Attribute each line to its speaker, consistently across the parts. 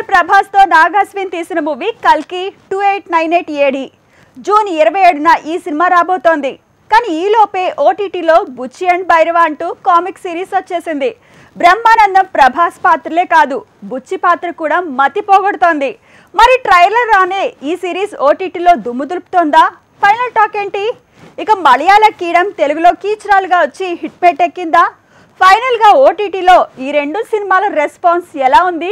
Speaker 1: ప్రభాస్ తో నాగాశ్విన్ తీసిన మూవీ కల్కి 2898 AD జూన్ 27న ఈ సినిమా రాబోతోంది. కానీ ఈ లోపే ఓటీటీలో బుచ్చి అండ్ భైరవ అంటూ కామిక్ సిరీస్ వచ్చేసింది. బ్రహ్మానందం ప్రభాస్ పాత్రలే కాదు, బుచ్చి పాత్ర కూడా మతి పోగొడుతోంది. మరి ట్రైలర్ రానే ఈ సిరీస్ ఓటీటీలో దుమ్ము దులుపుతోందా? ఫైనల్ టాక్ ఏంటి? ఇక మలయాళ కీడం తెలుగులో కీచరాలుగా వచ్చి హిట్ పెట్టెక్కిందా? ఫైనల్ గా ఓటీటీలో ఈ రెండు సినిమాల రెస్పాన్స్ ఎలా ఉంది?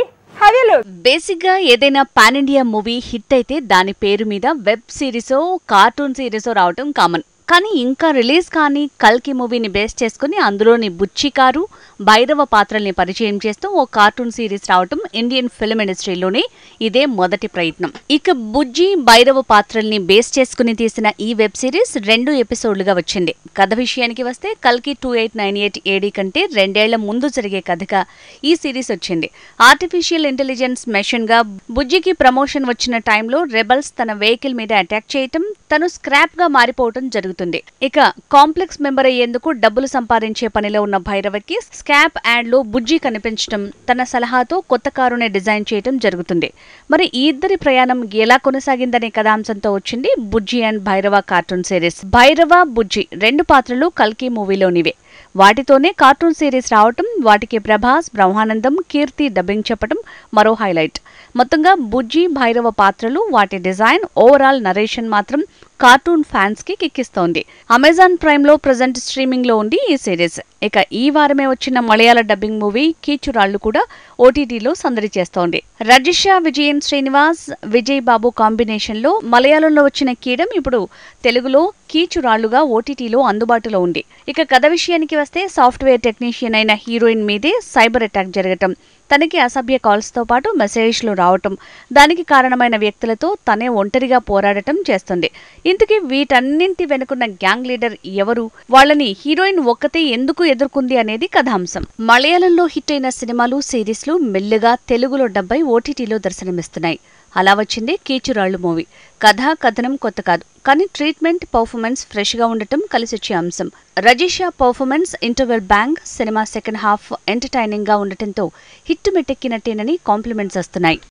Speaker 2: బేసిక్ గా ఏదైనా పాన్ ఇండియా మూవీ హిట్ అయితే దాని పేరు మీద వెబ్ సిరీసో కార్టూన్ సిరీసో రావటం కామన్. కానీ ఇంకా రిలీజ్ కానీ కల్కి మూవీని బేస్ చేసుకుని అందులోని బుచ్చి కారు భైరవ పాత్రల్ని పరిచయం చేస్తూ ఓ కార్టూన్ సిరీస్ రావటం ఇండియన్ ఫిల్మ్ ఇండస్ట్రీలోనే ఇదే మొదటి ప్రయత్నం. ఇక బుజ్జి భైరవ పాత్రల్ని బేస్ చేసుకుని తీసిన ఈ వెబ్ సిరీస్ 2 ఎపిసోడ్లుగా వచ్చింది. కథ విషయానికి వస్తే కల్కి 2898 AD కంటే 2 ఏళ్ల ముందు జరిగే కథగా ఈ సిరీస్ వచ్చింది. ఆర్టిఫిషియల్ ఇంటెలిజెన్స్ మెషిన్ గా బుజ్జికి ప్రమోషన్ వచ్చిన టైంలో రెబల్స్ తన వెహికల్ మీద అటాక్ చేయటం, తను స్క్రాప్ గా మారిపోవటం జరుగుతుంది. ఇక కాంప్లెక్స్ మెంబర్ అయ్యేందుకు డబ్బులు సంపాదించే పనిలో ఉన్న భైరవకి స్కాప్ యాడ్ లో బుజ్జి కనిపించడం, తన సలహాతో కొత్త కారుని డిజైన్ చేయడం జరుగుతుంది. మరి ఈ ఇద్దరి ప్రయాణం ఎలా కొనసాగిందనే కథాంశంతో వచ్చింది Bujji and Bhairava cartoon series. Bhairava, Bujji 2 పాత్రలు కల్కి మూవీలోనివే. వాటితోనే కార్టూన్ సిరీస్ రావటం, వాటికి ప్రభాస్, బ్రహ్మానందం, కీర్తి డబ్బింగ్ చెప్పడం మరో హైలైట్. మొత్తంగా బుజ్జి భైరవ పాత్రలు, వాటి డిజైన్, ఓవరాల్ నరేషన్ మాత్రం కార్టూన్ ఫ్యాన్స్ కి కిక్కిస్తోంది. అమెజాన్ ప్రైమ్ లో ప్రెజెంట్ స్ట్రీమింగ్ లో ఉంది ఈ సిరీస్. ఇక ఈ వారమే వచ్చిన మలయాళ డబ్బింగ్ మూవీ కీచురాళ్లు కూడా ఓటీటీలో సందడి చేస్తోంది. రజిషా, విజయన్ శ్రీనివాస్, విజయ్ బాబు కాంబినేషన్ లో మలయాళంలో వచ్చిన కీడం ఇప్పుడు తెలుగులో కీచురాళ్లుగా ఓటీటీలో అందుబాటులో ఉంది. ఇక కథ విషయానికి వస్తే సాఫ్ట్వేర్ టెక్నీషియన్ అయిన హీరోయిన్ మీదే సైబర్ అటాక్ జరగటం, తనకి అసభ్య కాల్స్ తో పాటు మెసేజ్లు రావటం, దానికి కారణమైన వ్యక్తులతో తనే ఒంటరిగా పోరాడటం చేస్తుంది. ఇంతకీ వీటన్నింటి వెనుకున్న గ్యాంగ్ లీడర్ ఎవరు, వాళ్ళని హీరోయిన్ ఒక్కతే ఎందుకు ఎదుర్కొంది అనేది కథాంశం. మలయాళంలో హిట్ అయిన సినిమాలు, సిరీస్లు మెల్లిగా తెలుగులో డబ్బై ఓటీటీలో దర్శనమిస్తున్నాయి. అలా వచ్చింది కీచురాళ్లు మూవీ. కథ, కథనం కొత్త కాదు, కానీ ట్రీట్మెంట్, పర్ఫార్మెన్స్ ఫ్రెష్ గా ఉండటం కలిసొచ్చే అంశం. Rajisha performance, interval bang, cinema second half entertaining గా ఉండటంతో హిట్ మెట్టెక్కినట్టేనని కాంప్లిమెంట్స్ వస్తున్నాయి.